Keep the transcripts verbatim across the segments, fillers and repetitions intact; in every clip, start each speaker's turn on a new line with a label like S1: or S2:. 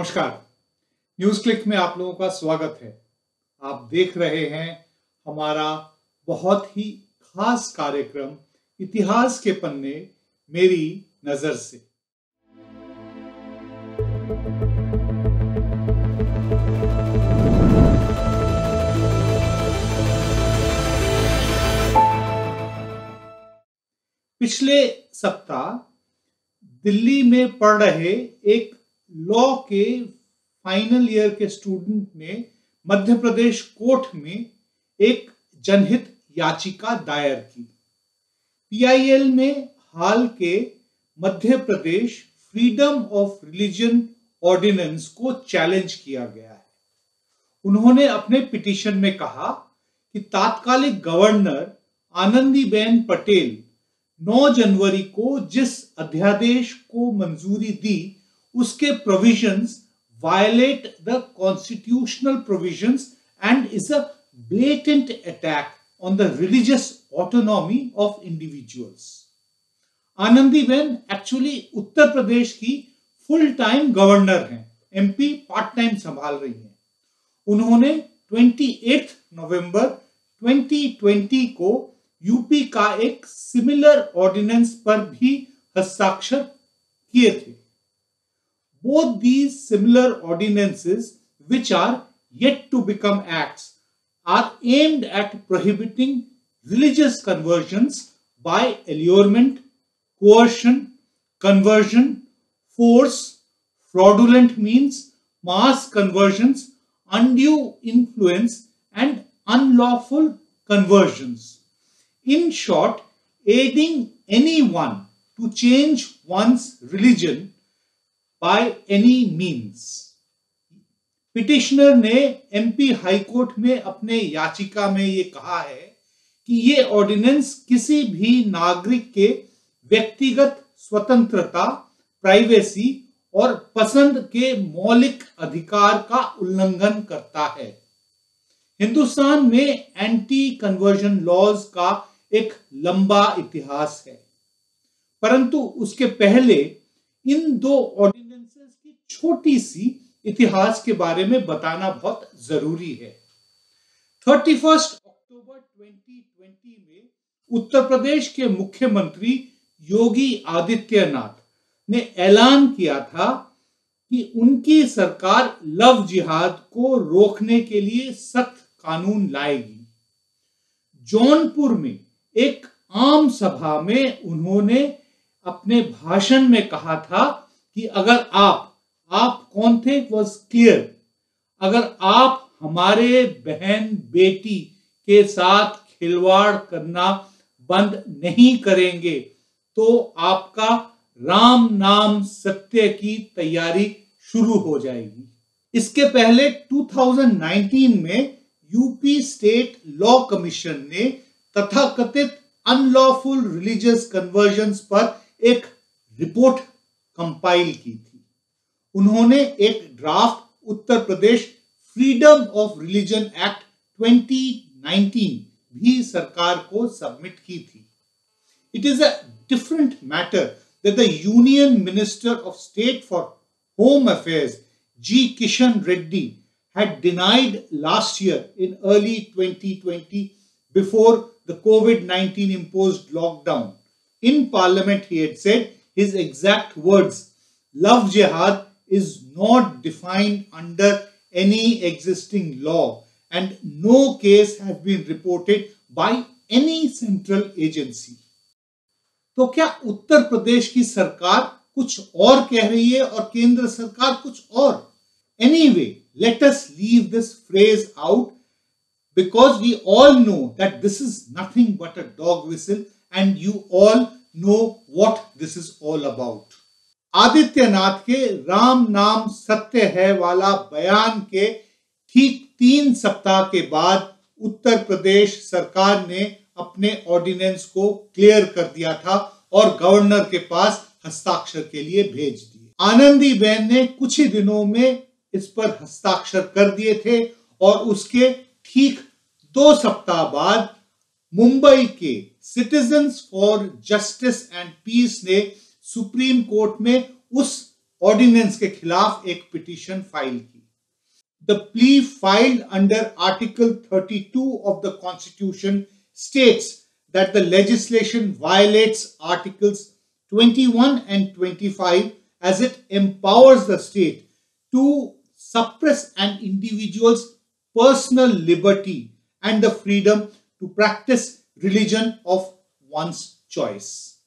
S1: नमस्कार, news click में आप लोगों का स्वागत है। आप देख रहे हैं हमारा बहुत ही खास कार्यक्रम इतिहास के पन्ने मेरी नजर से। पिछले सप्ताह दिल्ली में पढ़ रहे एक लॉ के फाइनल ईयर के स्टूडेंट ने मध्य प्रदेश कोर्ट में एक जनहित याचिका दायर की। पीआईएल में हाल के Madhya Pradesh freedom of religion ordinance को चैलेंज किया गया है। उन्होंने अपने पिटीशन में कहा कि तात्कालिक गवर्नर आनंदीबेन पटेल नौ जनवरी को जिस अध्यादेश को मंजूरी दी उसके provisions violate the constitutional provisions and is a blatant attack on the religious autonomy of individuals. Anandiben actually Uttar Pradesh की फुल टाइम गवर्नर हैं, एमपी पार्ट टाइम संभाल रही हैं। उन्होंने अट्ठाईस नवंबर दो हज़ार बीस को यूपी का एक सिमिलर ऑर्डिनेंस पर भी हस्ताक्षर किए थे। Both these similar ordinances, which are yet to become acts, are aimed at prohibiting religious conversions by allurement, coercion, conversion, force, fraudulent means, mass conversions, undue influence, and unlawful conversions. In short, aiding anyone to change one's religion by any means. Petitioner ने MP high court में अपने याचिका में ये कहा है कि ये ऑर्डिनेंस किसी भी नागरिक के व्यक्तिगत स्वतंत्रता, प्राइवेसी और पसंद के मौलिक अधिकार का उल्लंघन करता है। हिंदुस्तान में एंटी कन्वर्जन लॉज का एक लंबा इतिहास है, परंतु उसके पहले इन दो ऑर्डिनेंसेस की छोटी सी इतिहास के बारे में बताना बहुत जरूरी है। इकतीस अक्टूबर दो हज़ार बीस में उत्तर प्रदेश के मुख्यमंत्री योगी आदित्यनाथ ने ऐलान किया था कि उनकी सरकार लव जिहाद को रोकने के लिए सख्त कानून लाएगी। जौनपुर में एक आम सभा में उन्होंने अपने भाषण में कहा था कि अगर आप आप कौन थे वॉज क्लियर, अगर आप हमारे बहन बेटी के साथ खिलवाड़ करना बंद नहीं करेंगे तो आपका राम नाम सत्य की तैयारी शुरू हो जाएगी। इसके पहले दो हज़ार उन्नीस में यूपी स्टेट लॉ कमीशन ने तथाकथित अनलॉफुल रिलीजियस कन्वर्जन्स पर एक रिपोर्ट कंपाइल की थी। उन्होंने एक draft Uttar Pradesh freedom of religion act दो हज़ार उन्नीस भी सरकार को सबमिट की थी। It is a different matter that the union minister of state for home affairs G Kishan Reddy had denied last year in early twenty twenty before the COVID nineteen imposed lockdown. In parliament he had said his exact words, love jihad is not defined under any existing law and no case has been reported by any central agency. तो क्या उत्तर प्रदेश की सरकार कुछ और कह रही है और केंद्र सरकार कुछ और? Anyway, let us leave this phrase out because we all know that this is nothing but a dog whistle and you all know what this is all about. Adityanath के राम नाम सत्य है वाला बयान के ठीक तीन सप्ताह के बाद उत्तर प्रदेश सरकार ने अपने ऑर्डिनेंस को क्लियर कर दिया था और गवर्नर के पास हस्ताक्षर के लिए भेज दिए। आनंदीबेन ने कुछ ही दिनों में इस पर हस्ताक्षर कर दिए थे और उसके ठीक दो सप्ताह बाद मुंबई के citizens for justice and peace ने सुप्रीम कोर्ट में उस ऑर्डिनेंस के खिलाफ एक पिटीशन फाइल की। The plea filed under Article thirty-two of the Constitution states that the legislation violates Articles twenty-one and twenty-five as it empowers the state to suppress an individual's personal liberty and the freedom to practice religion of one's choice.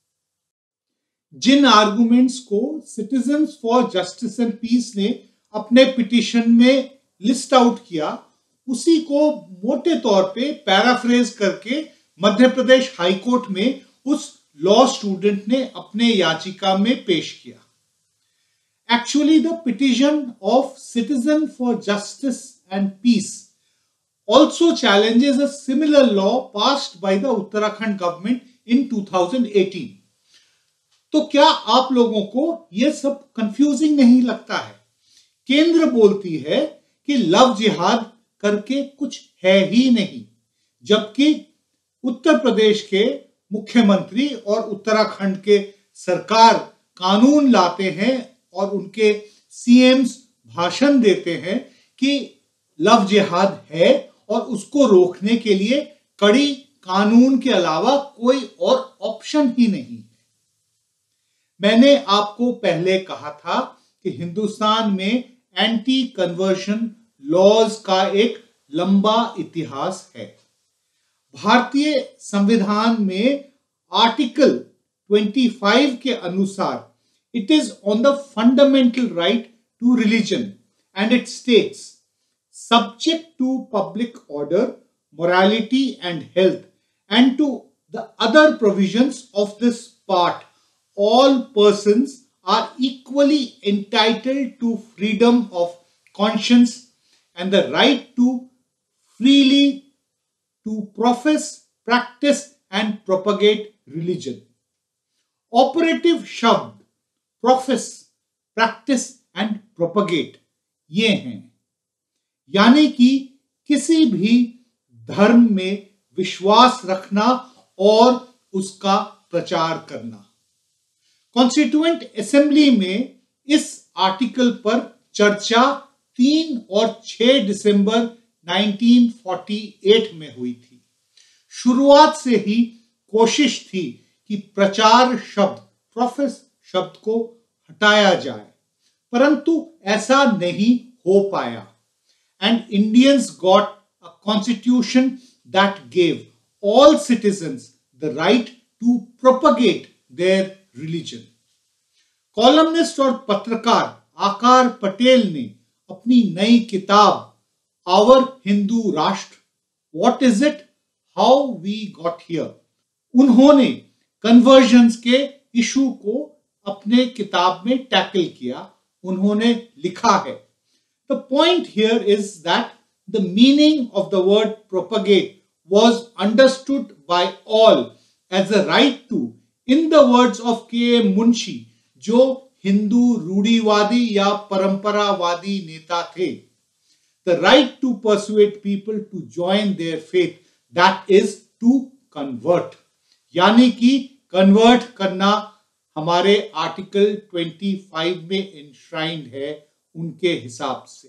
S1: जिन arguments को citizens for justice and peace ने अपने petition में list out किया, उसी को मोटे तौर पे पैराफ्रेज करके मध्य प्रदेश हाईकोर्ट में उस लॉ स्टूडेंट ने अपने याचिका में पेश किया। Actually the petition of citizen for justice and peace also challenges a similar law passed by the Uttarakhand government in two thousand eighteen. तो क्या आप लोगों को यह सब कंफ्यूजिंग नहीं लगता है? केंद्र बोलती है कि लव जिहाद करके कुछ है ही नहीं, जबकि उत्तर प्रदेश के मुख्यमंत्री और उत्तराखंड के सरकार कानून लाते हैं और उनके सीएम्स भाषण देते हैं कि लव जिहाद है और उसको रोकने के लिए कड़ी कानून के अलावा कोई और ऑप्शन ही नहीं है। मैंने आपको पहले कहा था कि हिंदुस्तान में एंटी कन्वर्शन लॉज का एक लंबा इतिहास है। भारतीय संविधान में आर्टिकल पच्चीस के अनुसार it is on the fundamental right to religion and it states subject to public order, morality and health, and to the other provisions of this part, all persons are equally entitled to freedom of conscience and the right to freely to profess, practice and propagate religion. Operative शब्द profess, practice and propagate ये हैं, यानी कि किसी भी धर्म में विश्वास रखना और उसका प्रचार करना। कॉन्स्टिट्यूएंट असेंबली में इस आर्टिकल पर चर्चा तीन और छह दिसंबर उन्नीस सौ अड़तालीस में हुई थी। शुरुआत से ही कोशिश थी कि प्रचार शब्द प्रोफेस शब्द को हटाया जाए, परंतु ऐसा नहीं हो पाया। And Indians got a constitution that gave all citizens the right to propagate their religion. Columnist और पत्रकार आकार पटेल ने अपनी नई किताब our Hindu Rashtra, what is it, how we got here, उन्होंने कन्वर्जन्स के इशू को अपने किताब में टैकल किया। उन्होंने लिखा है, the point here is that the meaning of the word propagate was understood by all as a right to, in the words of K A Munshi, जो हिंदू रूढ़िवादी या परंपरावादी नेता थे, the right to persuade people to join their faith, that is to convert, यानी कि convert करना हमारे article पच्चीस में इंश्राइंड है उनके हिसाब से।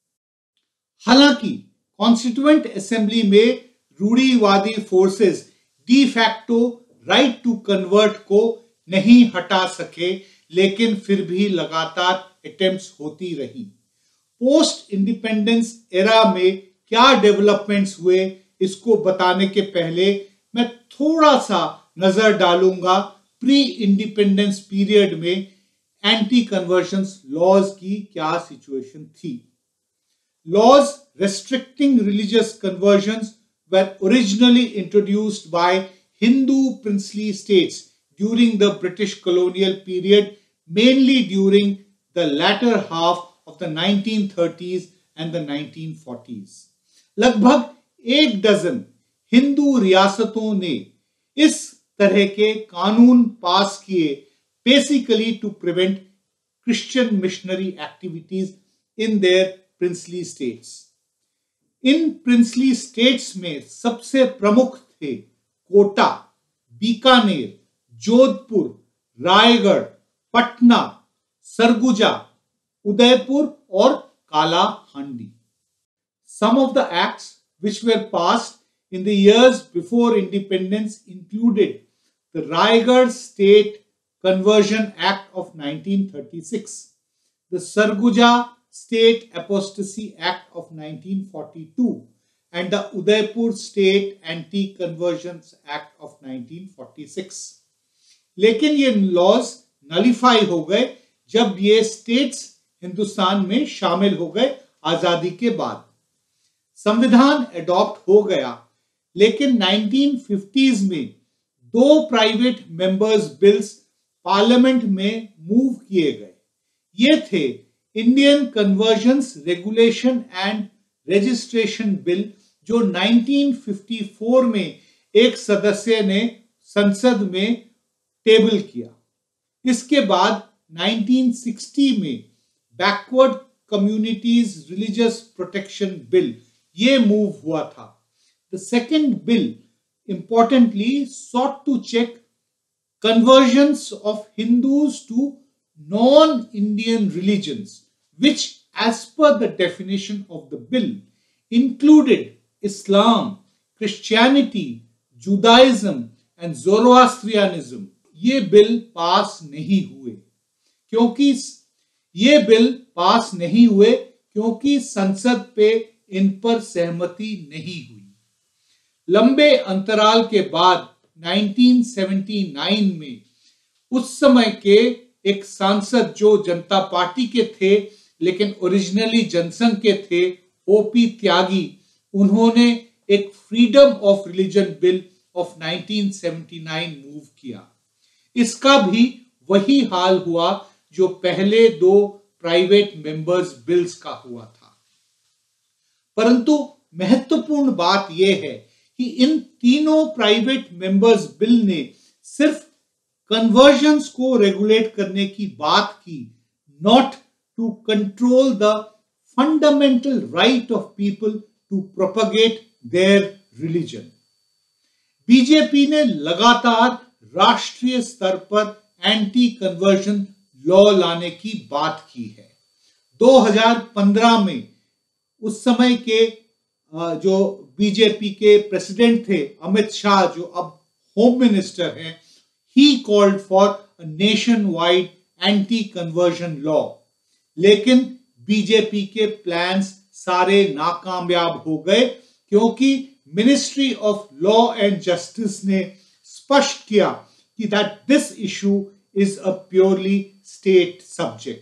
S1: हालांकि कॉन्स्टिट्यूएंट असेंबली में रूढ़िवादी forces de facto right to convert को नहीं हटा सके, लेकिन फिर भी लगातार अटेम्प्ट्स होती रही। पोस्ट इंडिपेंडेंस एरा में क्या डेवलपमेंट्स हुए, इसको बताने के पहले मैं थोड़ा सा नजर डालूंगा प्री इंडिपेंडेंस पीरियड में एंटी कन्वर्शंस लॉज की क्या सिचुएशन थी। Laws restricting religious conversions were originally introduced by Hindu princely states during the British colonial period, mainly during the latter half of the nineteen thirties and the nineteen forties. लगभग एक dozen Hindu रियासतों ने इस तरह के कानून पास किए, basically to prevent Christian missionary activities in their princely states. इन प्रिंसली स्टेट्स में सबसे प्रमुख थे कोटा, बीकानेर, जोधपुर, रायगढ़, पटना, सरगुजा, उदयपुर और Kalahandi. Some of the acts which were passed in the years before independence included the Raigad State Conversion Act of nineteen thirty-six, the Sarguja State Apostasy Act of nineteen forty-two, and the Udaipur State Anti-Conversions Act of nineteen forty-six. लेकिन ये laws nullify हो गए जब ये states Hindustan में शामिल हो गए आजादी के बाद. संविधान एडॉप्ट हो गया, लेकिन नाइनटीन फिफ्टीज़ में दो प्राइवेट मेंबर्स बिल्स पार्लियामेंट में मूव किए गए. ये थे Indian conversions regulation and registration bill, जो नाइनटीन फिफ्टी फोर में एक सदस्य ने संसद में टेबल किया. इसके बाद नाइनटीन सिक्सटी में backward communities religious protection bill ये मूव हुआ था. The second bill importantly sought to check conversions of Hindus to non-Indian religions, which as per the definition of the bill included Islam, Christianity, Judaism and Zoroastrianism. ये bill pass नहीं हुए क्योंकि ये bill pass नहीं हुए क्योंकि संसद पे इन पर सहमति नहीं हुई. लंबे अंतराल के बाद नाइनटीन सेवेंटी नाइन में उस समय के एक सांसद जो जनता पार्टी के थे लेकिन ओरिजिनली जनसंघ के थे, ओपी त्यागी, उन्होंने एक freedom of religion bill of nineteen seventy nine move किया. इसका भी वही हाल हुआ जो पहले दो प्राइवेट मेंबर्स बिल्स का हुआ था. परंतु महत्वपूर्ण बात यह है कि इन तीनों प्राइवेट मेंबर्स बिल ने सिर्फ कन्वर्जन्स को रेगुलेट करने की बात की, not to control the fundamental right of people to propagate their religion. BJP ने लगातार राष्ट्रीय स्तर पर एंटी कन्वर्जन लॉ लाने की बात की है. दो हज़ार पंद्रह में उस समय के जो बीजेपी के प्रेसिडेंट थे अमित शाह, जो अब होम मिनिस्टर हैं, he called for a nationwide anti conversion law. लेकिन बीजेपी के प्लान्स सारे नाकामयाब हो गए क्योंकि ministry of law and justice ने स्पष्ट किया कि that this issue is a purely state subject.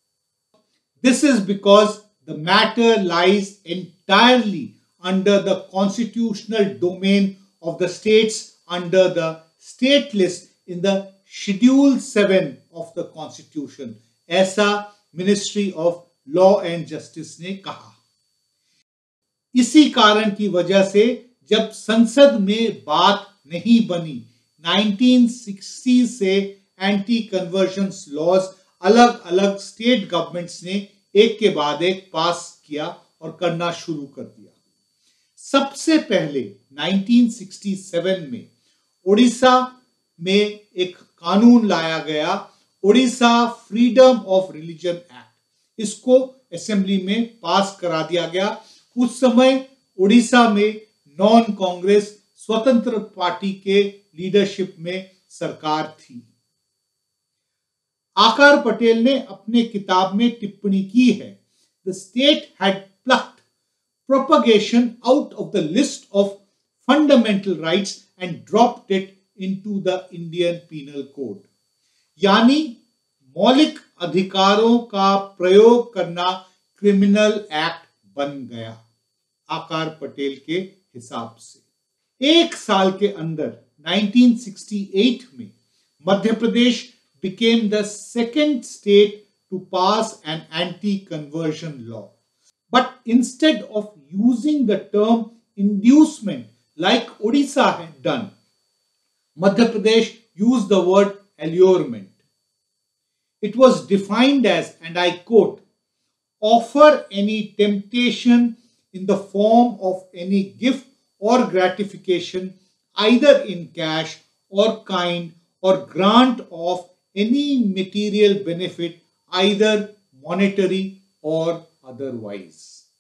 S1: This is because the matter lies entirely under the constitutional domain of the states under the state list in the Schedule seven of the Constitution. ऐसा ministry of law and justice ने कहा. इसी कारण की वजह से जब संसद में बात नहीं बनी, नाइनटीन सिक्सटी से एंटी कन्वर्जन्स लॉज अलग अलग स्टेट गवर्नमेंट्स ने एक के बाद एक पास किया और करना शुरू कर दिया. सबसे पहले नाइनटीन सिक्सटी सेवन में ओडिशा में एक कानून लाया गया, Odisha freedom of religion act. इसको असेंबली में पास करा दिया गया. उस समय ओडिशा में नॉन कांग्रेस स्वतंत्र पार्टी के लीडरशिप में सरकार थी. आकार पटेल ने अपने किताब में टिप्पणी की है, the state had plucked propagation out of the list of fundamental rights and dropped it into the Indian penal code. यानी मौलिक अधिकारों का प्रयोग करना क्रिमिनल एक्ट बन गया आकार पटेल के हिसाब से. एक साल के अंदर नाइनटीन सिक्सटी एट में Madhya Pradesh became the second state to pass an anti-conversion law. But instead of using the term inducement like Odisha had done, Madhya Pradesh used the word allurement. It was defined as, and I quote, offer any temptation in the form of any gift or gratification, either in cash or kind, or grant of any material benefit either monetary or otherwise.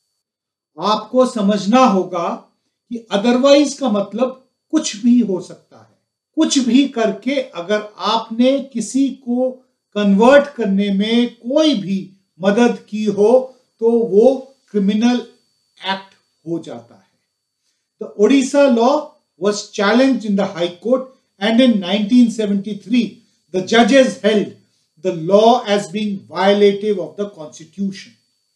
S1: आपको समझना होगा कि otherwise का मतलब कुछ भी हो सकता है। कुछ भी करके अगर आपने किसी को कन्वर्ट करने में कोई भी मदद की हो तो वो क्रिमिनल एक्ट हो जाता है। The Odisha law was challenged in the High Court, and in nineteen seventy-three the judges held the law as being violative of the Constitution.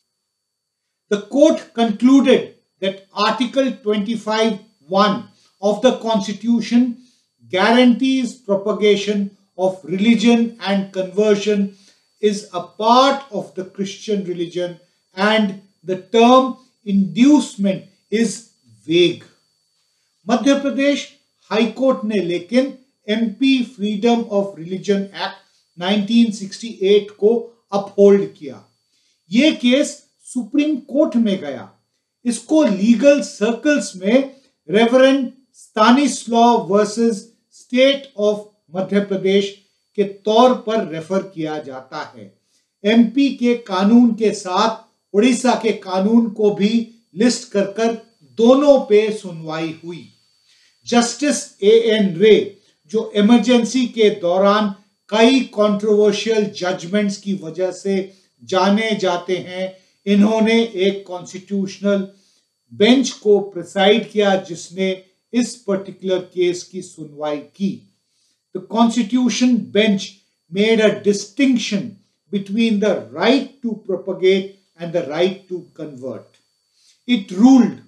S1: The court concluded that Article twenty-five one of the Constitution guarantees propagation of religion and conversion is a part of the Christian religion, and the term inducement is vague. Madhya Pradesh high court ने लेकिन MP freedom of religion act nineteen sixty eight को uphold किया। यह case supreme court में गया। इसको legal circles में reverend Stanislaus versus state of Madhya Pradesh के तौर पर रेफर किया जाता है। एमपी के कानून के साथ उड़ीसा के कानून को भी लिस्ट कर कर दोनों पे सुनवाई हुई। जस्टिस ए एन रे, जो इमरजेंसी के दौरान कई कंट्रोवर्शियल जजमेंट्स की वजह से जाने जाते हैं, इन्होंने एक कॉन्स्टिट्यूशनल बेंच को प्रिसाइड किया जिसने इस पर्टिकुलर केस की सुनवाई की। The constitution bench made a distinction between the right to propagate and the right to convert. It ruled,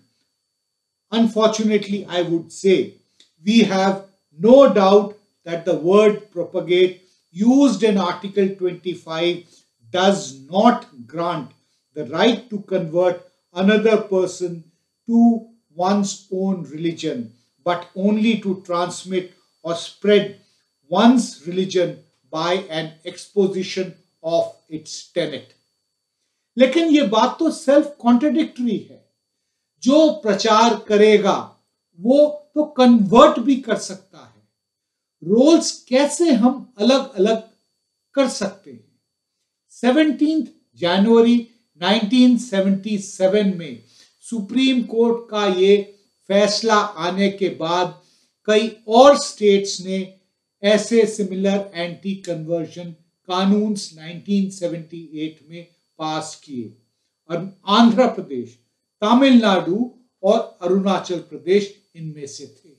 S1: unfortunately I would say, we have no doubt that the word propagate used in Article twenty-five does not grant the right to convert another person to one's own religion, but only to transmit or spread one's religion by an exposition of its tenet. लेकिन ये बात तो self contradictory है। जो प्रचार करेगा वो तो कन्वर्ट भी कर सकता है। रोल्स कैसे हम अलग अलग कर सकते हैं? Seventeenth January nineteen seventy seven में सुप्रीम कोर्ट का ये फैसला आने के बाद कई और स्टेट्स ने ऐसे सिमिलर एंटी कन्वर्जन कानून नाइनटीन सेवेंटी एट में पास किए और आंध्र प्रदेश, तमिलनाडु और अरुणाचल प्रदेश इनमें से थे।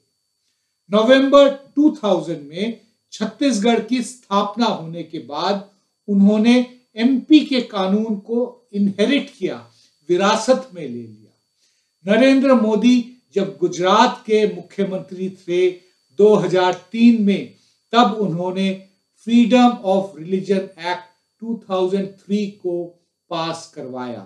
S1: नवंबर दो हज़ार में छत्तीसगढ़ की स्थापना होने के बाद उन्होंने एमपी के कानून को इनहेरिट किया, विरासत में ले लिया। नरेंद्र मोदी जब गुजरात के मुख्यमंत्री थे दो हज़ार तीन में, तब उन्होंने फ्रीडम ऑफ रिलीजन एक्ट दो हज़ार तीन को पास करवाया।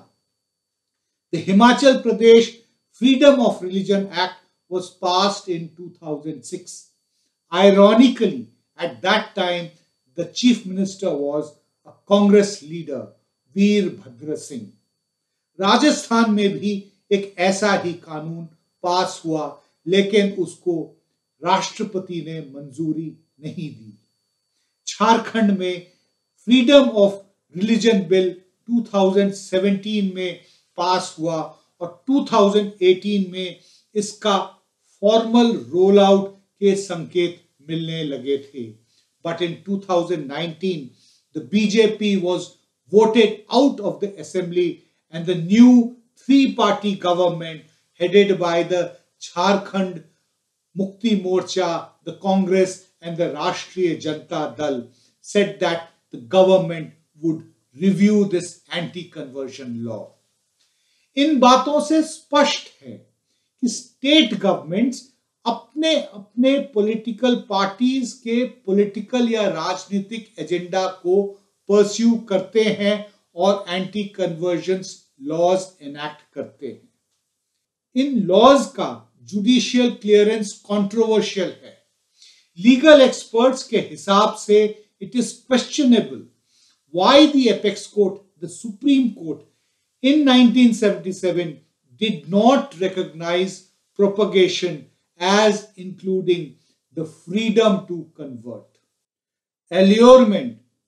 S1: The Himachal Pradesh freedom of religion act was passed in two thousand six. Ironically, at that time, the chief minister was a Congress leader, Virbhadra Singh. Rajasthan में भी एक ऐसा ही कानून पास हुआ, लेकिन उसको राष्ट्रपति ने मंजूरी नहीं दी। झारखंड में फ्रीडम ऑफ रिलीजन बिल दो हज़ार सत्रह में पास हुआ और दो हज़ार अठारह में इसका फॉर्मल रोल आउट के संकेत मिलने लगे थे। But in two thousand nineteen the BJP was voted out of the assembly and the new three party government headed by the Jharkhand Mukti Morcha, the Congress and the Rashtriya Janata Dal said that the government would review this anti-conversion law. इन बातों से स्पष्ट है कि state governments अपने अपने political parties के political या राजनीतिक एजेंडा को परस्यू करते हैं और एंटी कन्वर्जन लॉज एनैक्ट करते हैं। इन लॉज का जुडिशियल क्लियरेंस कंट्रोवर्शियल है। लीगल एक्सपर्ट्स के हिसाब से it is questionable why the apex court, the supreme court, in nineteen seventy-seven did not recognize propagation as including the freedom to convert. Allurement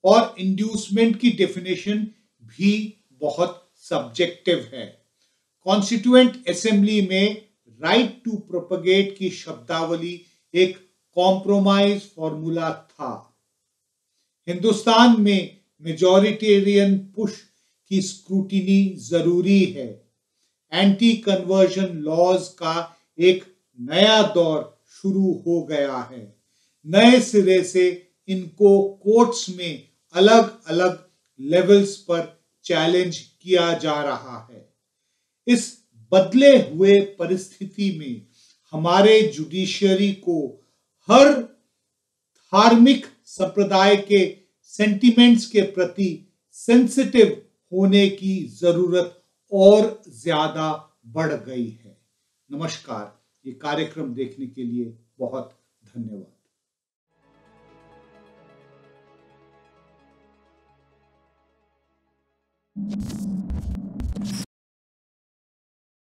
S1: और inducement की definition भी बहुत subjective है। Constituent assembly में right to propagate की शब्दावली एक compromise formula था। हिंदुस्तान में मेजॉरिटेरियन पुश की स्क्रूटिनी जरूरी है। एंटी कन्वर्जन लॉज का एक नया दौर शुरू हो गया है। नए सिरे से इनको कोर्ट्स में अलग अलग लेवल्स पर चैलेंज किया जा रहा है। इस बदले हुए परिस्थिति में हमारे जुडिशरी को हर धार्मिक संप्रदाय के सेंटिमेंट्स के प्रति सेंसिटिव होने की जरूरत और ज्यादा बढ़ गई है। नमस्कार, ये कार्यक्रम देखने के लिए बहुत धन्यवाद।